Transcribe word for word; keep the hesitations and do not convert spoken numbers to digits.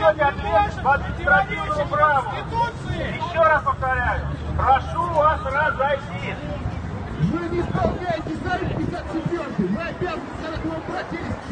несете ответственность по административному праву. Еще раз повторяю, прошу вас разойтись. Вы не исполняете статью пятьдесят четыре. Мы обязаны к этому обратились.